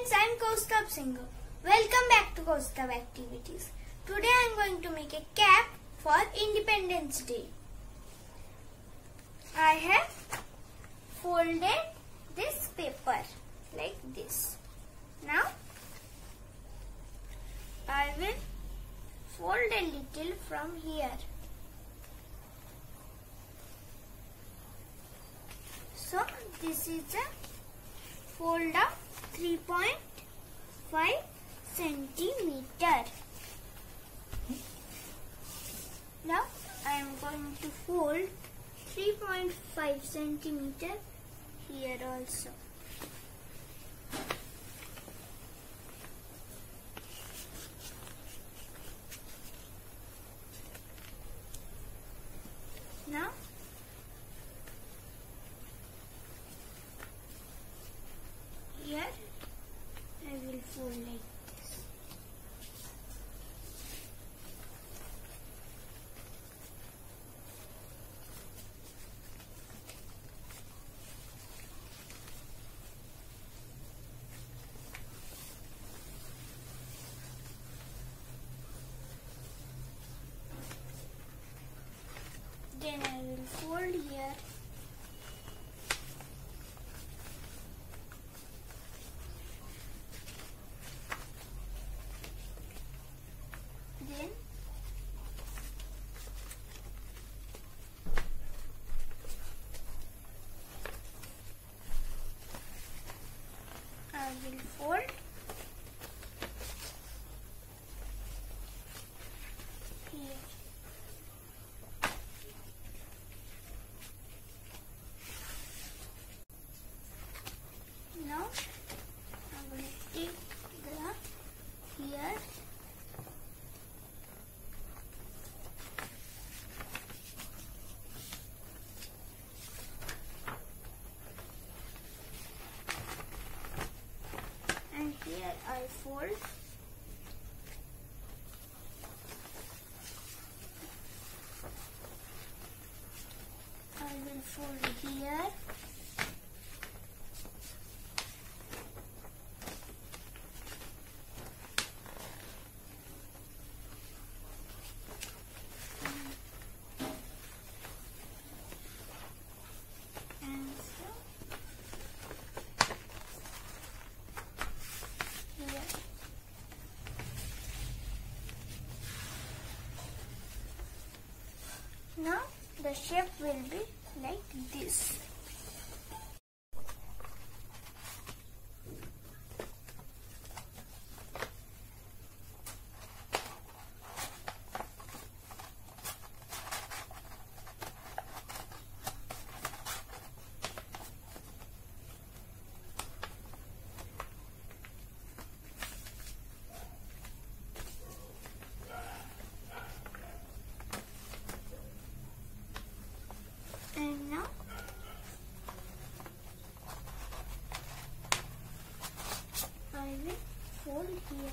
friends, I am Kaustav Singh. Welcome back to Kaustav Activities. Today I am going to make a cap for Independence Day. I have folded this paper like this. Now I will fold a little from here. So this is a fold of 3.5 centimeter. Now I am going to fold 3.5 centimeter here also. Now here I will fold like this. Then I will fold here. Then I will fold here. Now I will take the here. And here I fold. I will fold here. And so here. Now the shape will be like this. And now I will fold here.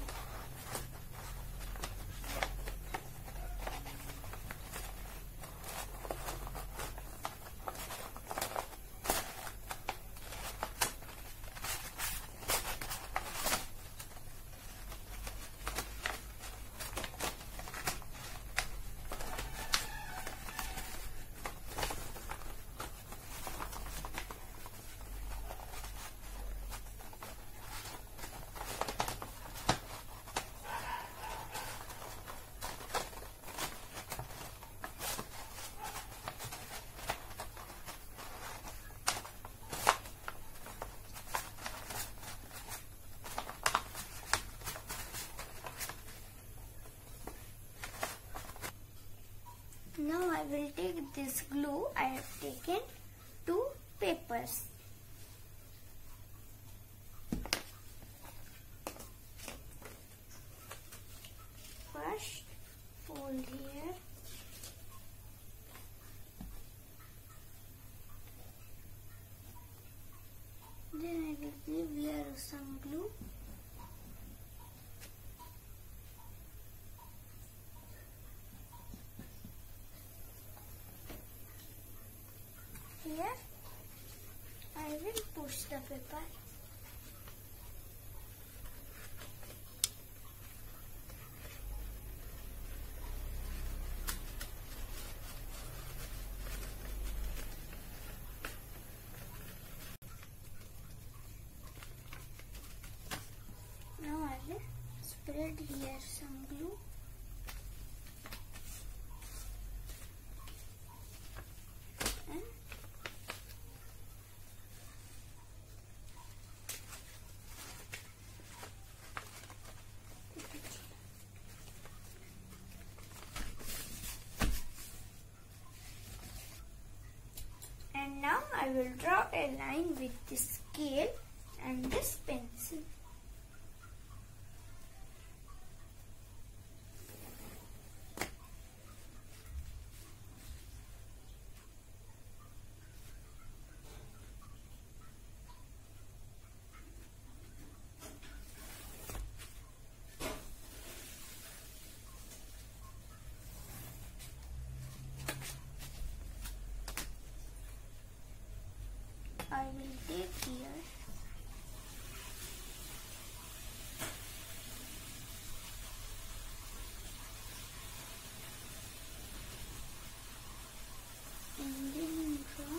Now I will take this glue. I have taken 2 papers. First fold here. Then I will give here some glue. Here I will push the paper. spread here some glue. And now I will draw a line with this scale and this pencil. I will take here and then draw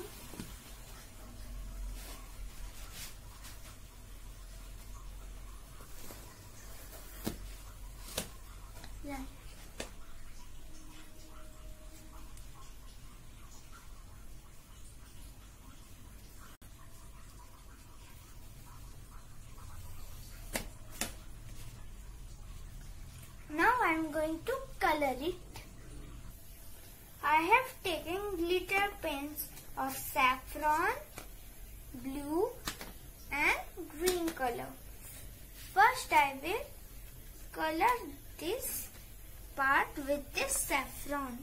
line. Now I am going to color it. I have taken glitter pens of saffron, blue and green color. First I will color this part with this saffron.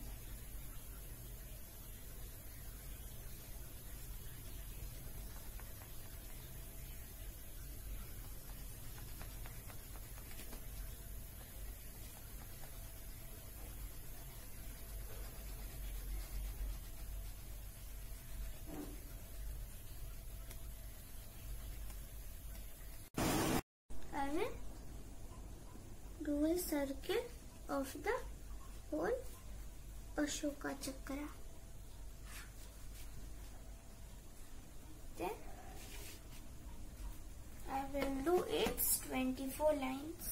I will do a circle of the whole Ashoka Chakra. Then I will do its 24 lines.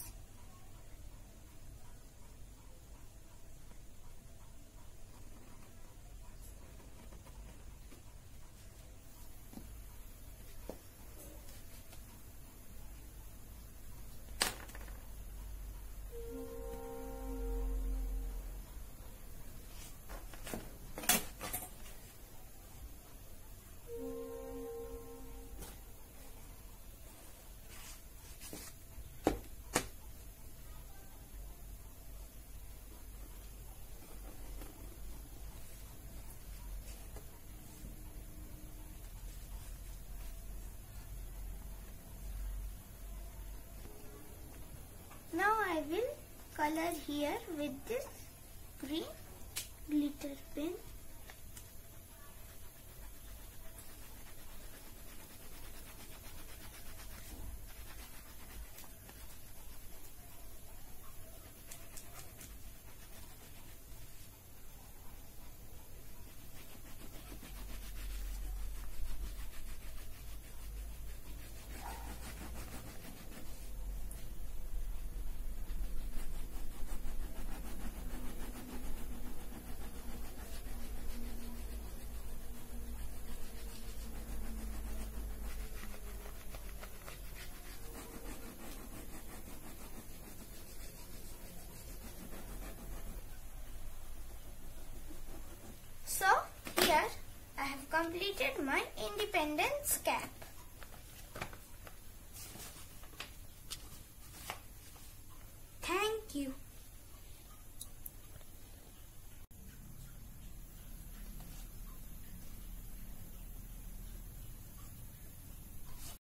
Now I will color here with this green glitter pen. So here I have completed my independence cap.